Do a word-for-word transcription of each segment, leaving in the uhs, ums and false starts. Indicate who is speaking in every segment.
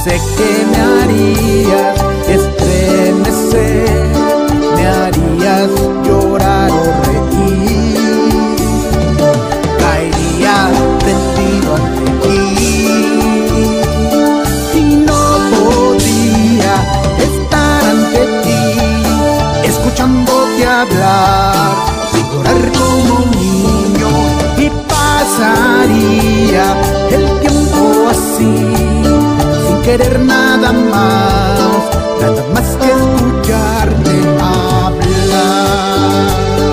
Speaker 1: Sé que me harías estremecer, me harías llorar o reír. Caería rendido ante ti y no podría estar ante ti escuchándote hablar, sin llorar como un niño, y pasaría el tiempo así, sin querer nada más, nada más que escucharte hablar.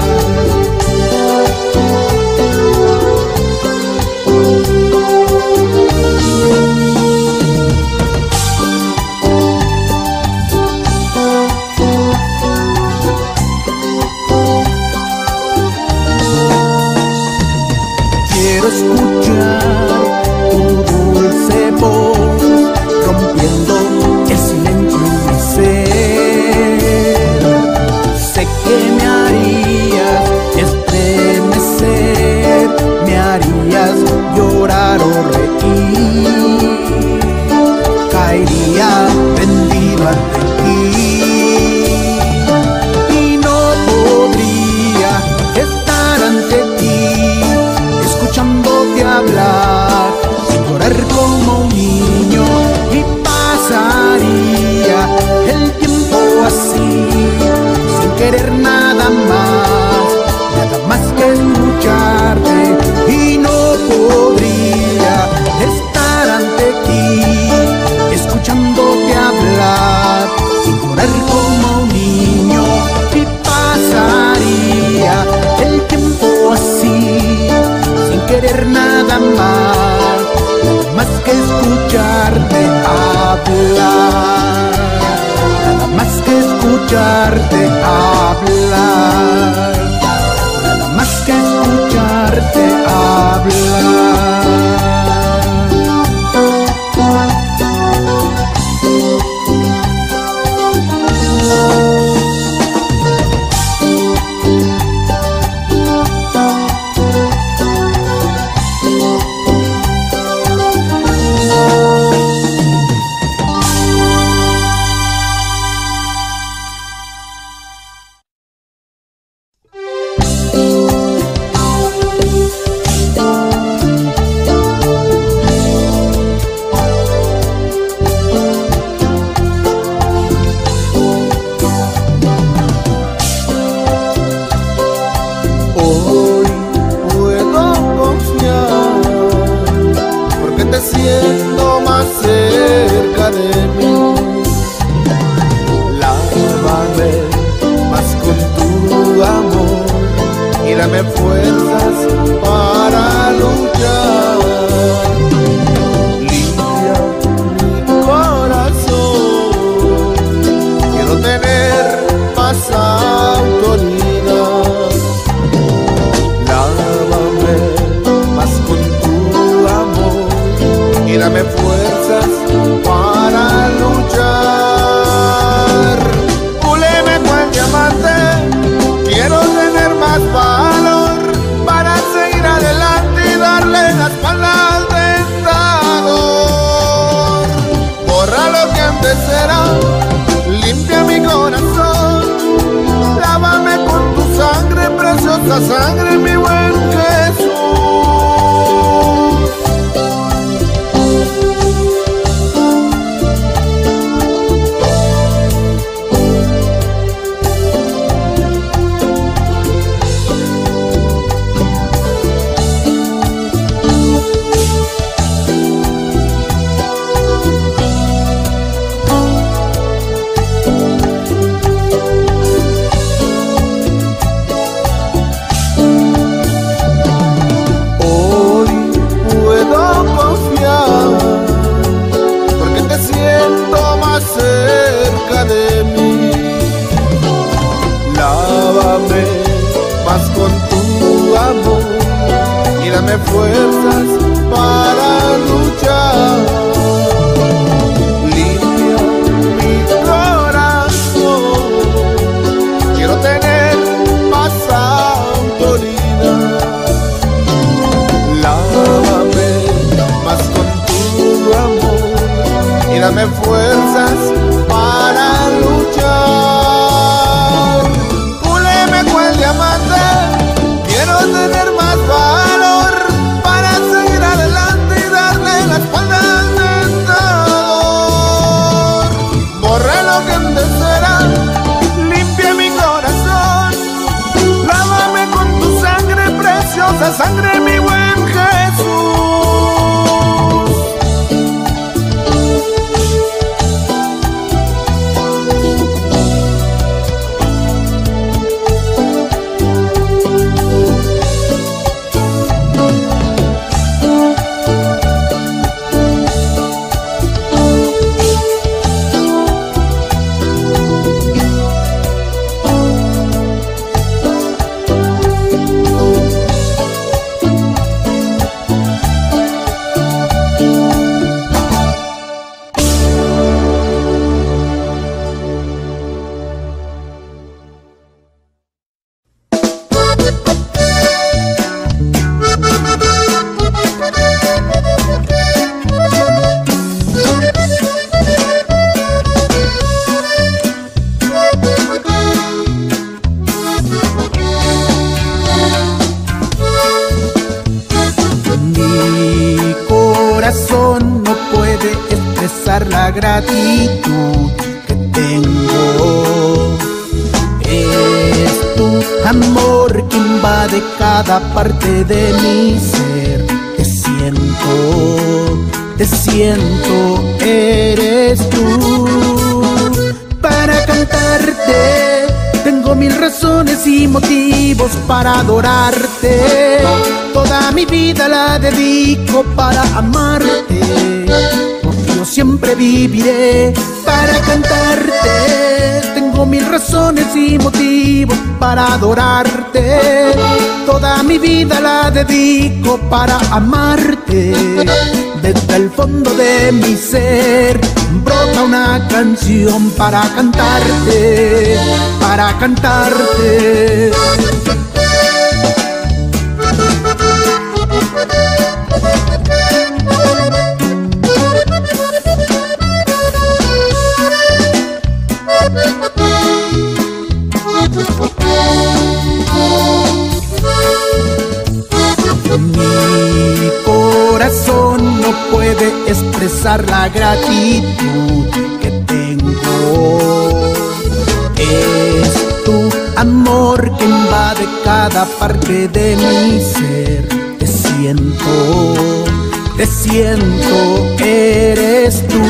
Speaker 1: Quiero escuchar tu dulce voz rompiendo el silencio en mi ser. Sé que me harías estremecer, me harías llorar o reír. Caería rendido ante ti y no podría estar ante ti escuchándote hablar, sin llorar como un niño, y pasaría el tiempo así, sin querer nada más, nada más que escucharte, y no podría estar ante ti escuchándote hablar, sin llorar como un niño, y pasaría el tiempo así, sin querer nada más, nada más que escucharte hablar, nada más que escucharte hablar, nada más que escucharte hablar.
Speaker 2: Sangre, mi buen Jesús. dame fuerzas para luchar. Púleme cual diamante, quiero tener más valor para seguir adelante y darle la espalda al tentador. Borra lo que antes era, limpia mi corazón, lávame con tu sangre preciosa, sangre mi buen Jesús. La gratitud que tengo es tu amor que invade cada parte de mi ser. Te siento, te siento, eres tú. Para cantarte tengo mil razones y motivos para adorarte. Toda mi vida la dedico para amarte. Yo siempre viviré para cantarte. Tengo mil razones y motivos para adorarte. Toda mi vida la dedico para amarte. Desde el fondo de mi ser brota una canción para cantarte, para cantarte. Mi corazón no puede expresar la gratitud que tengo. Es tu amor que invade cada parte de mi ser. Te siento, te siento, eres tú.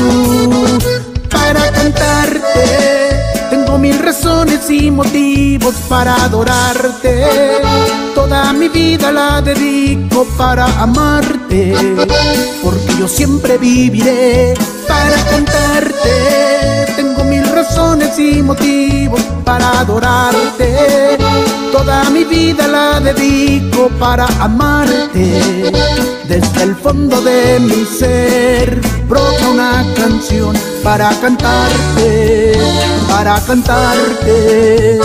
Speaker 2: Para cantarte tengo mil razones y motivos para adorarte. Toda mi vida la dedico para amarte, porque yo siempre viviré para cantarte. Tengo mil razones y motivos para adorarte. Toda mi vida la dedico para amarte. Desde el fondo de mi ser brota una canción para cantarte, para cantarte.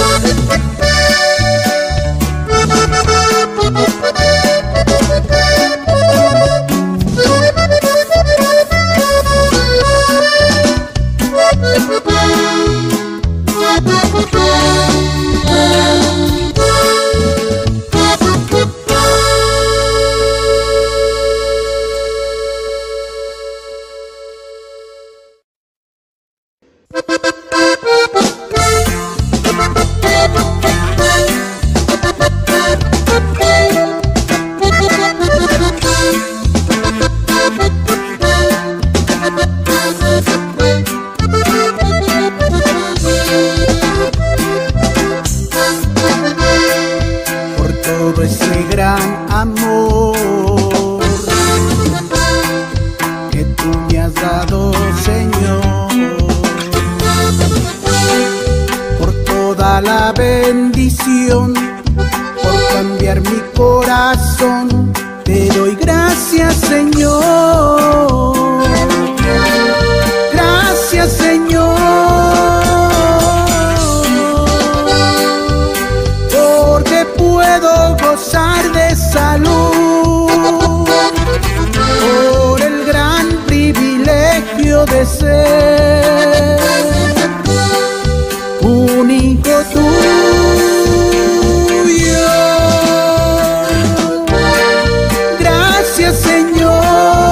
Speaker 1: La bendición por cambiar mi corazón, te doy gracias, Señor. Gracias, Señor, porque puedo gozar de salud por el gran privilegio privilegio de ser un hijo tuyo. Gracias, Señor,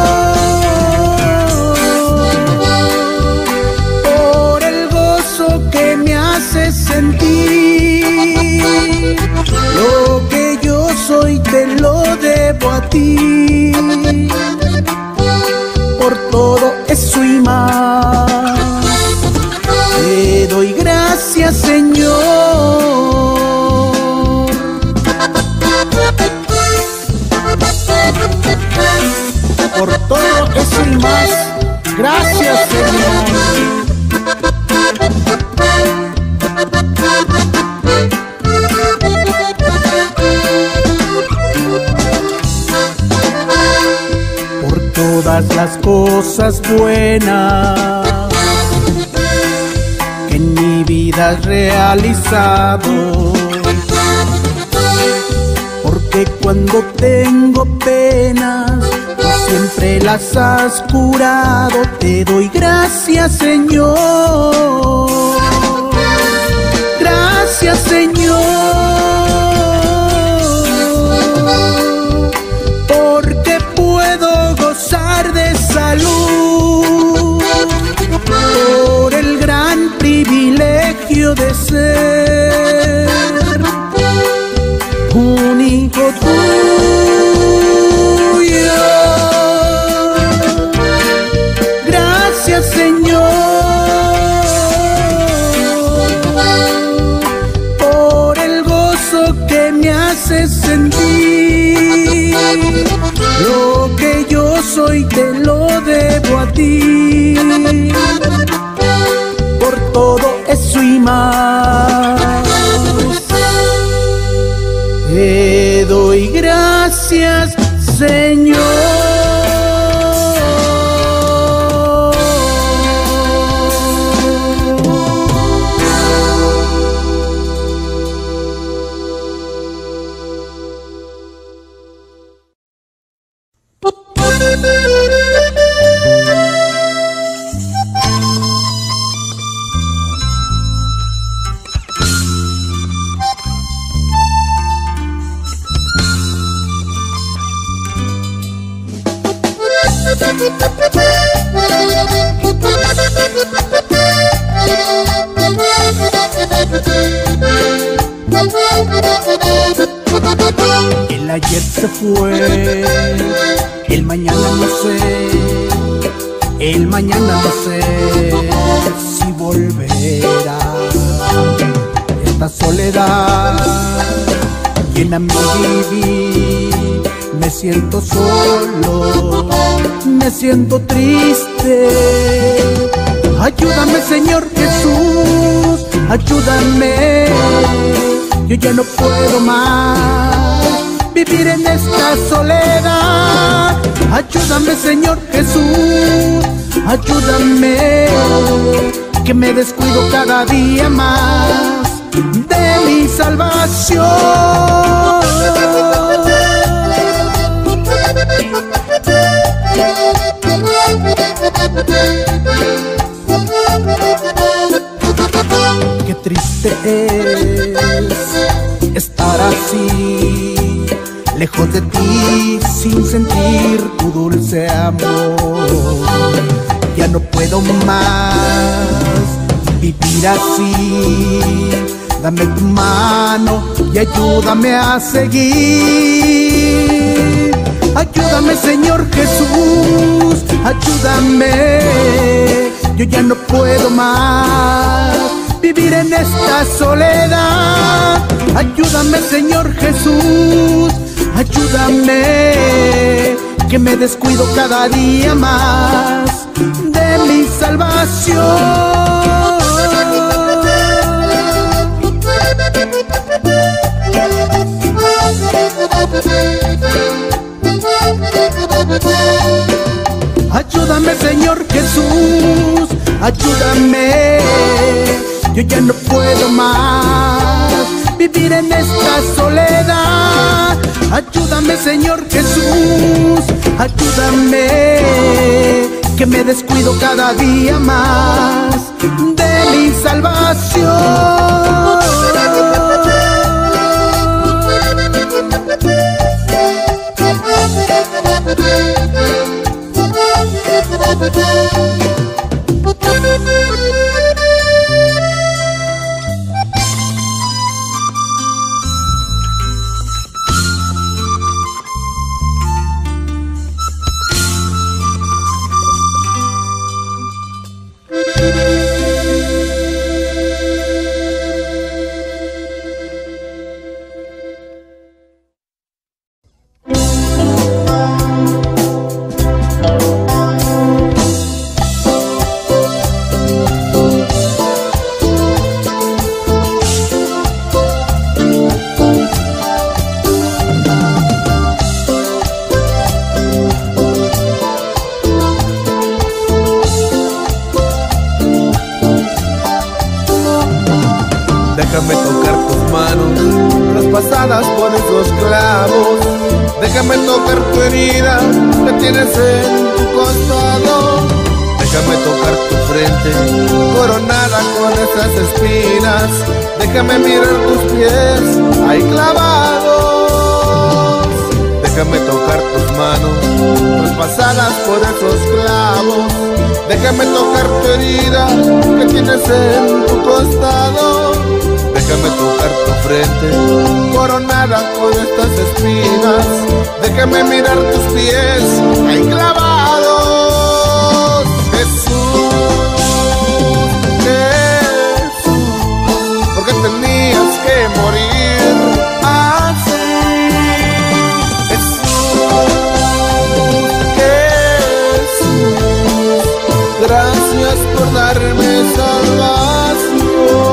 Speaker 1: por el gozo que me hace sentir. Lo que yo soy te lo debo a ti. Por todo eso y más, te doy gracias, Señor. Por todo eso y más, gracias, Señor. Todas las cosas buenas que en mi vida has realizado, porque cuando tengo penas tú siempre las has curado. Te doy gracias, Señor. Gracias, Señor, porque puedo gozar de salud por el gran privilegio de ser un hijo tuyo. Gracias, Señor, por el gozo que me hace sentir. Lo que yo soy te lo debo a ti. Por todo eso y más, te doy gracias, Señor. El ayer se fue, el mañana no sé, el mañana no sé si volverá. Esta soledad llena mi vivir, me siento solo, me siento triste. Ayúdame, Señor Jesús, ayúdame. Yo ya no puedo más vivir en esta soledad. Ayúdame, Señor Jesús, ayúdame, que me descuido cada día más de mi salvación. Qué triste es estar así, lejos de ti, sin sentir tu dulce amor. Ya no puedo más vivir así. Dame tu mano y ayúdame a seguir. Ayúdame, Señor Jesús, ayúdame. Yo ya no puedo más vivir en esta soledad. Ayúdame, Señor Jesús, ayúdame, que me descuido cada día más de mi salvación. Ayúdame, Señor Jesús, ayúdame. Yo ya no puedo más vivir en esta soledad. Ayúdame, Señor Jesús, ayúdame, que me descuido cada día más de mi salvación.
Speaker 2: Déjame tocar tus manos, traspasadas por esos clavos. Déjame tocar tu herida que tienes en tu costado. Déjame tocar tu frente, coronada con esas espinas. Déjame mirar tus pies, ahí clavados. Déjame tocar tus manos, traspasadas por esos clavos. Déjame tocar tu herida que tienes en tu costado. Déjame tocar tu frente, coronada con estas espinas. Déjame mirar tus pies, ahí clavados. Jesús, Jesús, ¿por qué tenías que morir así? Jesús, Jesús, gracias por darme salvación.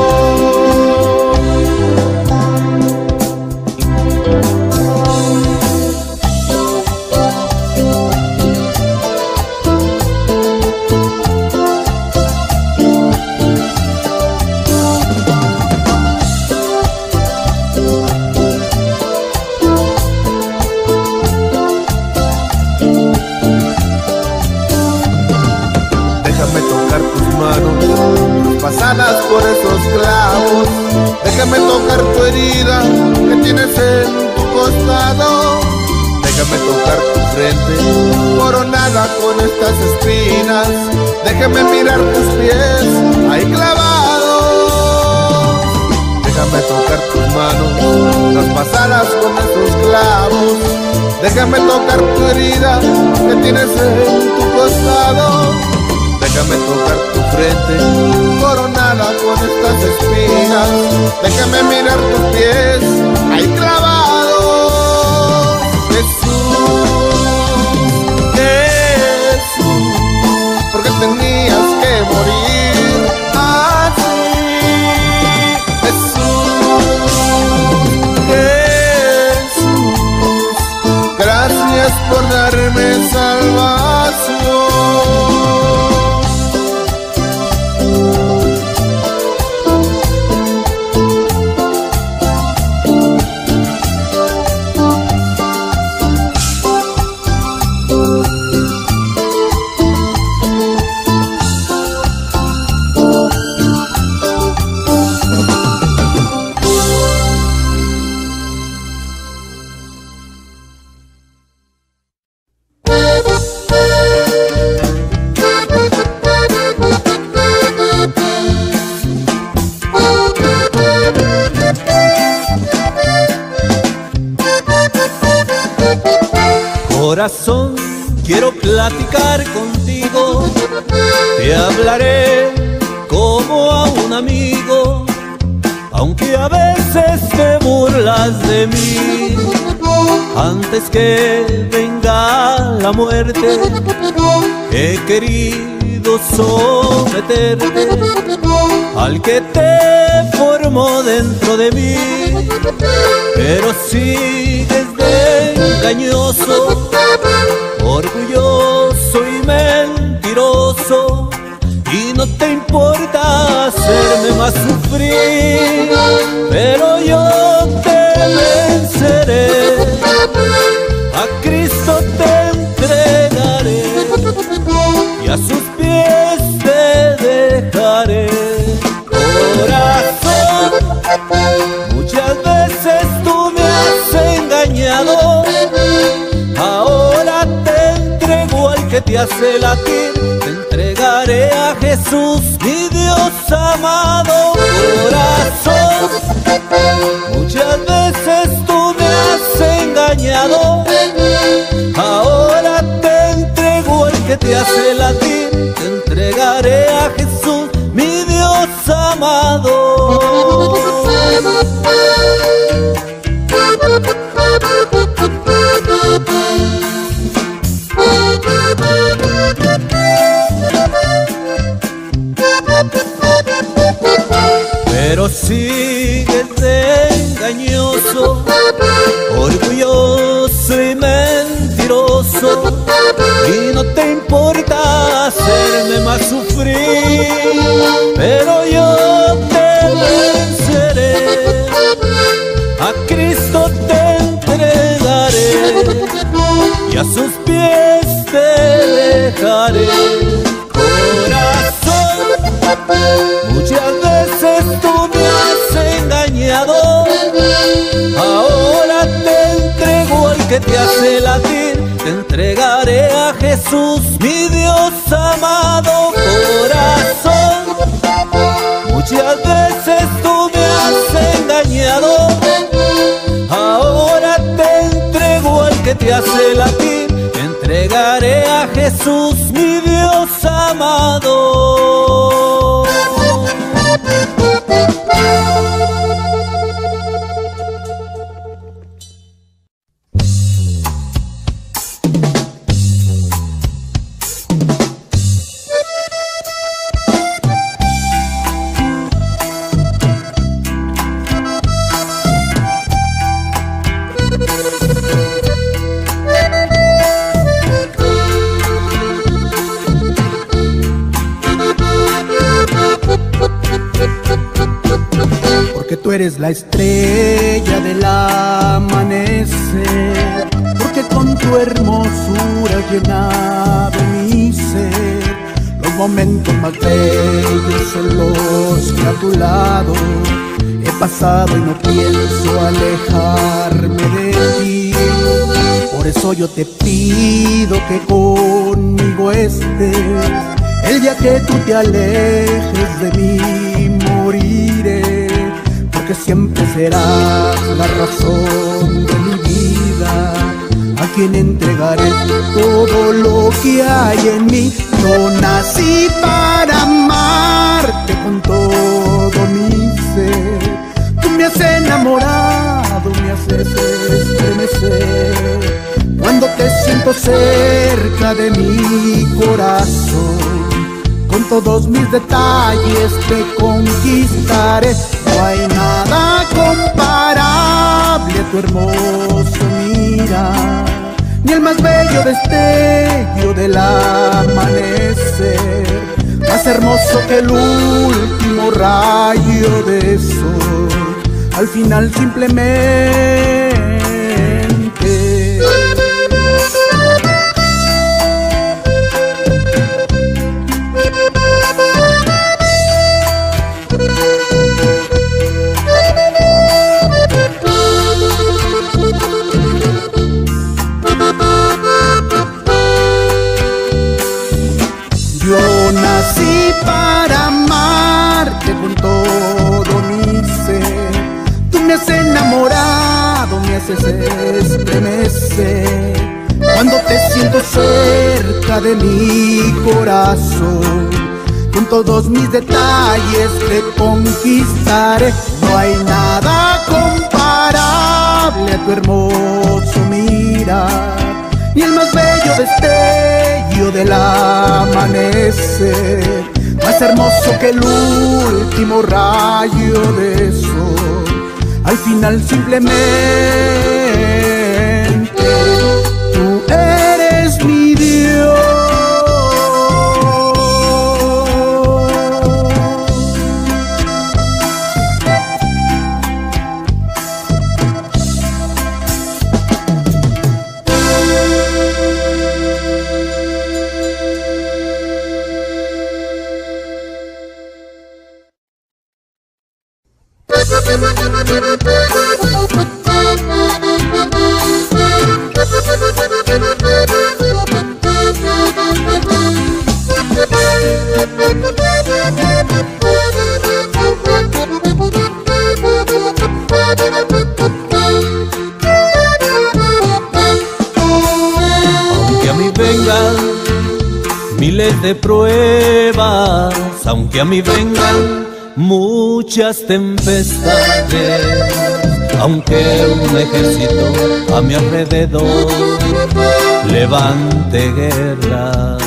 Speaker 2: Pasadas por esos clavos. Déjame tocar tu herida que tienes en tu costado. Déjame tocar tu frente, coronada con estas espinas. Déjame mirar tus pies, ahí clavados. Déjame tocar tus manos, traspasadas con esos clavos. Déjame tocar tu herida que tienes en tu costado. Déjame tocar tu frente, coronada con estas espinas. Déjame mirar tus pies, ahí clavados. Jesús, Jesús, ¿por qué tenías que morir así? Jesús, Jesús, gracias por darme salvación.
Speaker 1: Corazón, quiero platicar contigo, te hablaré como a un amigo, aunque a veces te burlas de mí. Antes que venga la muerte, he querido someterte al que te formó dentro de mí, pero sigues de engañoso, orgulloso y mentiroso, y no te importa hacerme más sufrir, pero yo te venceré, a Cristo te entregaré, y a te hace latir, te entregaré a Jesús, mi Dios amado corazón. Muchas veces tú me has engañado, ahora te entrego el que te hace latir, te entregaré a Jesús, mi Dios amado. Pero sigues de engañoso, orgulloso y mentiroso, y no te importa hacerme más sufrir, pero yo te venceré, a Cristo te entregaré, y a sus pies te dejaré. Corazón, muchas veces tú me has engañado, ahora te entrego al que te hace latir, te entregaré a Jesús, mi Dios amado corazón. Muchas veces tú me has engañado, ahora te entrego al que te hace latir, te entregaré a Jesús, mi Dios amado. Porque tú eres la estrella del amanecer, porque con tu hermosura llenaste mi ser. Los momentos más bellos son los que a tu lado he pasado y no pienso alejarme de ti. Por eso yo te pido que conmigo estés, el día que tú te alejes de mí moriré, porque siempre serás la razón de mi vida, a quien entregaré todo lo que hay en mí. Yo nací para amarte con todo mi ser, tú me has enamorado, me haces estremecer, cuando te siento cerca de mi corazón, con todos mis detalles te conquistaré. No hay nada comparable a tu hermoso mirar, ni el más bello destello del amanecer, más hermoso que el último rayo de sol, al final simplemente. Yo nací para amarte con todo mi ser, tú me has enamorado, me haces estremecer, cuando te siento cerca de mi corazón, con todos mis detalles te conquistaré. No hay nada comparable a tu hermoso mirar, ni el más bello destello del amanecer, más hermoso que el último rayo de sol, al final simplemente tú eres mi Dios.
Speaker 3: Thank you. de pruebas, aunque a mí vengan muchas tempestades, aunque un ejército a mi alrededor levante guerra,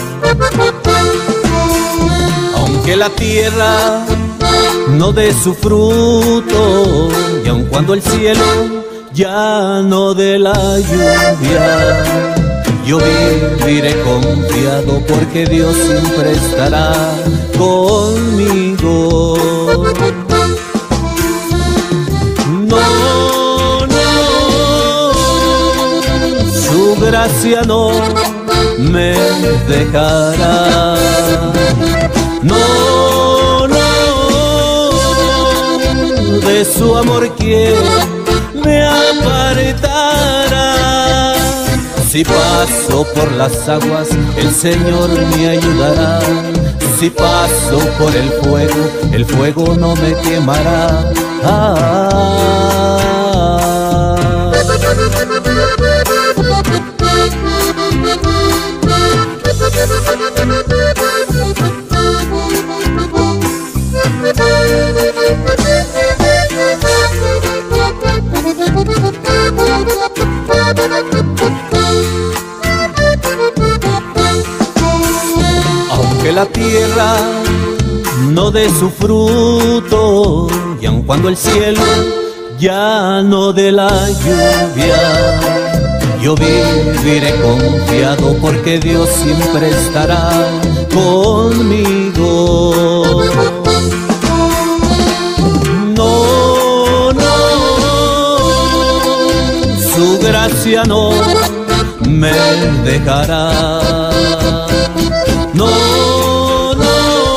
Speaker 3: aunque la tierra no dé su fruto, y aun cuando el cielo ya no dé la lluvia, yo viviré confiado porque Dios siempre estará conmigo. No, no, su gracia no me dejará. No, no, de su amor quien me apartará. Si paso por las aguas, el Señor me ayudará. Si paso por el fuego, el fuego no me quemará. Ah. Aunque la tierra no dé su fruto, y aun cuando el cielo ya no dé la lluvia, yo viviré confiado porque Dios siempre estará conmigo. No, no, su gracia no me dejará. No, no,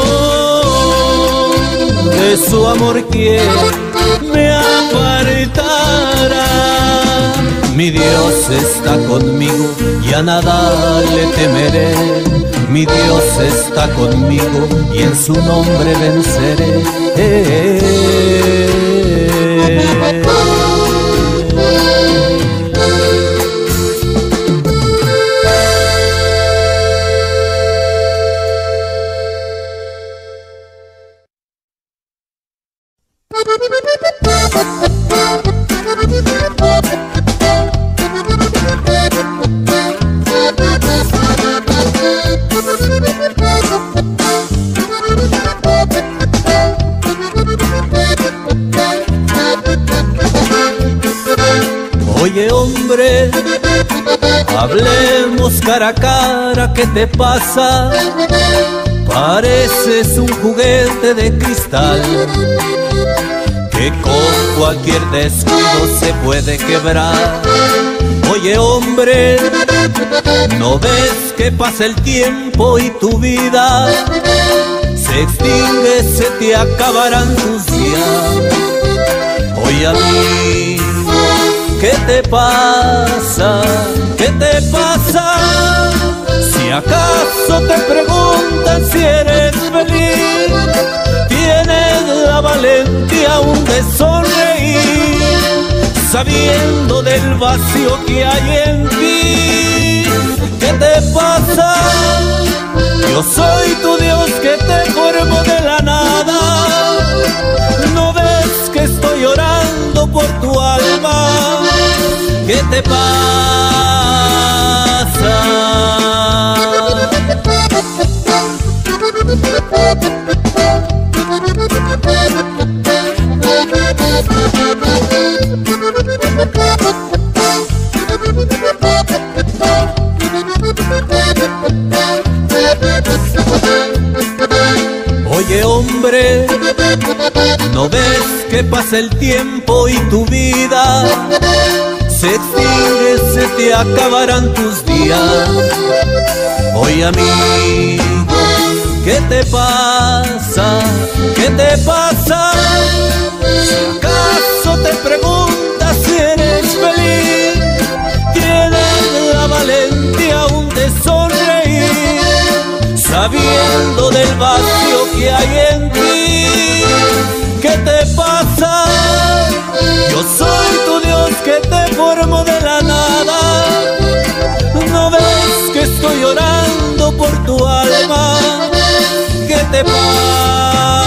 Speaker 3: de su amor quien me apartará. Mi Dios está conmigo y a nada le temeré. Mi Dios está conmigo y en su nombre venceré. Eh, eh, eh. Oye hombre, hablemos cara a cara, ¿qué te pasa? Pareces un juguete de cristal que con cualquier descuido se puede quebrar. Oye hombre, ¿no ves que pasa el tiempo y tu vida se extingue, se te acabarán tus días? Oye amigo, ¿qué te pasa? ¿Qué te pasa? Si acaso te preguntan si eres feliz, tienes la valentía aún de sonreír, sabiendo del vacío que hay en ti. ¿Qué te pasa? Yo soy tu Dios que te formó de la nada. ¿No ves que estoy orando por tu alma? ¿Qué te pasa? Oye hombre, ¿no ves que pasa el tiempo y tu vida se extingue, se te acabarán tus días? Oye amigo, ¿qué te pasa? ¿Qué te pasa? Si acaso te preguntas si eres feliz, tienes la valentía aún de sonreír, sabiendo del vacío que hay en ti. ¿Qué te pasa? Yo soy tu Dios que te formó de la nada. ¿No ves que estoy orando por tu alma. ¿Qué te pasa?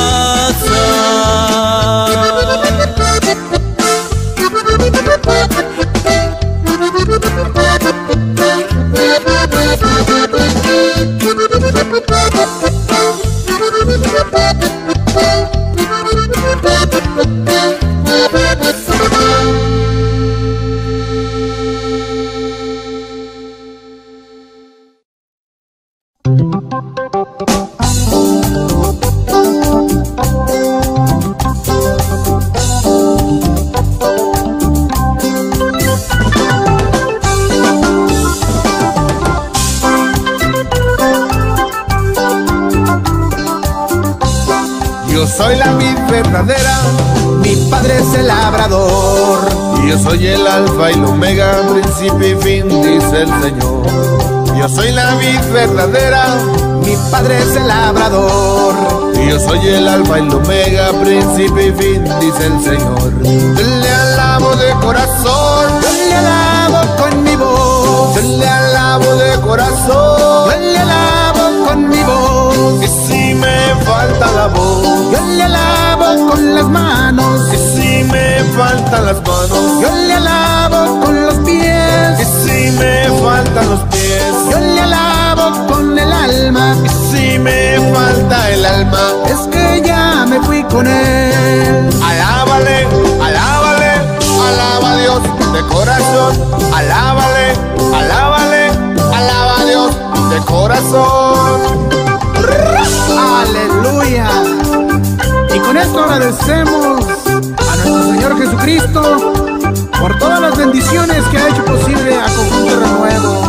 Speaker 2: Yo soy la vid verdadera,
Speaker 1: mi padre es el labrador.
Speaker 2: y yo soy el alfa y el omega, principio y fin, dice el Señor. Yo soy la vid verdadera,
Speaker 1: Mi padre es el labrador.
Speaker 2: y yo soy el alfa y el omega, principio y fin, dice el Señor. Yo le alabo de corazón,
Speaker 1: Yo le alabo con mi voz.
Speaker 2: yo le alabo de corazón.
Speaker 1: Yo le alabo con mi voz.
Speaker 2: Y si me falta la voz,
Speaker 1: Yo le alabo con las manos.
Speaker 2: y si me faltan las manos,
Speaker 1: Yo le alabo con los
Speaker 2: y
Speaker 1: pies.
Speaker 2: si me faltan los pies,
Speaker 1: Yo le alabo con el alma.
Speaker 2: y si me falta el alma,
Speaker 1: Es que ya me fui con él.
Speaker 2: alábale, alábale, alaba a Dios de corazón, alábale, alábale, alaba a Dios de corazón.
Speaker 1: Aleluya. Y con esto agradecemos a nuestro Señor Jesucristo por todas las bendiciones que ha hecho posible a Conjunto Renuevo.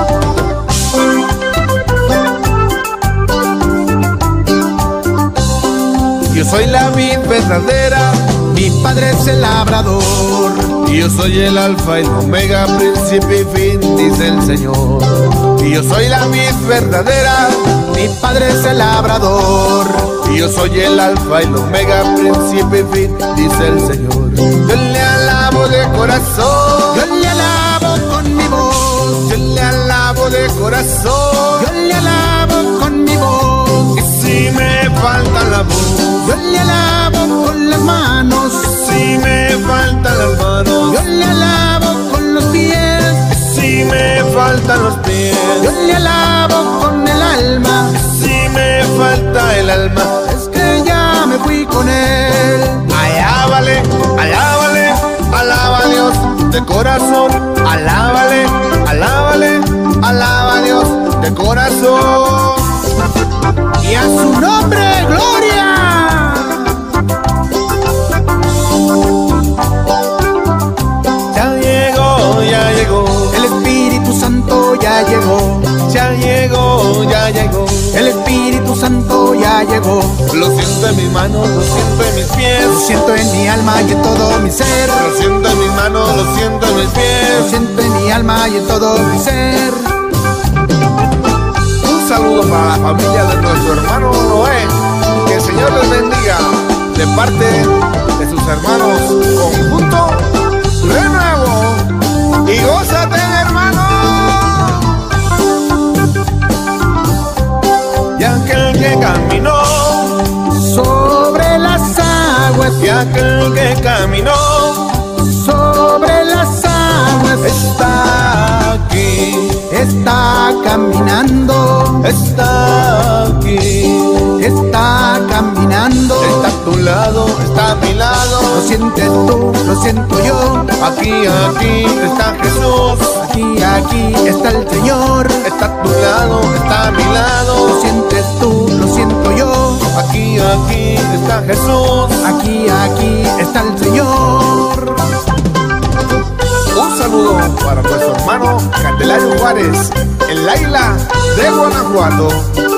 Speaker 2: Yo soy la vid verdadera,
Speaker 1: Mi padre es el labrador.
Speaker 2: y yo soy el alfa y el omega, principio y fin, dice el Señor. Y yo soy la vid verdadera,
Speaker 1: Mi padre es el labrador.
Speaker 2: y yo soy el alfa y el omega, principio y fin, dice el Señor. Yo le alabo de corazón,
Speaker 1: Yo le alabo con mi voz.
Speaker 2: yo le alabo de corazón.
Speaker 1: Yo le alabo con mi voz.
Speaker 2: Y si me falta la voz,
Speaker 1: Yo le alabo con las manos.
Speaker 2: si me faltan las manos,
Speaker 1: Yo le alabo con los pies.
Speaker 2: si me faltan los pies,
Speaker 1: Yo le alabo con el alma.
Speaker 2: si me falta el alma,
Speaker 1: Es que ya me fui con él.
Speaker 2: alábale, alábale, alaba a Dios de corazón, alábale, alábale, alaba a Dios de corazón.
Speaker 1: Y a su nombre, gloria.
Speaker 2: Ya llegó, ya llegó,
Speaker 1: El Espíritu Santo ya llegó.
Speaker 2: ya llegó, ya llegó.
Speaker 1: El Espíritu Santo ya llegó.
Speaker 2: Lo siento en mis manos, lo siento en mis pies,
Speaker 1: Lo siento en mi alma y en todo mi ser.
Speaker 2: lo siento en mis manos, lo siento en mis
Speaker 1: Lo
Speaker 2: pies.
Speaker 1: siento en mi alma y en todo mi ser.
Speaker 2: Un saludo para la familia de nuestro hermano Noé. Que el Señor les bendiga de parte de sus hermanos Conjunto Renuevo. Y gózate, hermano. Y aquel que caminó,
Speaker 1: Sobre las aguas,
Speaker 2: y aquel que caminó,
Speaker 1: sobre las aguas,
Speaker 2: está aquí,
Speaker 1: está caminando,
Speaker 2: está aquí.
Speaker 1: está caminando.
Speaker 2: Está a tu lado, está a mi lado.
Speaker 1: Lo sientes tú, lo siento yo.
Speaker 2: Aquí, aquí está Jesús.
Speaker 1: Aquí, aquí está el Señor.
Speaker 2: Está a tu lado, está a mi
Speaker 1: Lo
Speaker 2: lado.
Speaker 1: sientes tú, lo siento yo.
Speaker 2: Aquí, aquí está Jesús.
Speaker 1: Aquí, aquí está el Señor.
Speaker 2: Un saludo para nuestro hermano Candelario Juárez, en la isla de Guanajuato.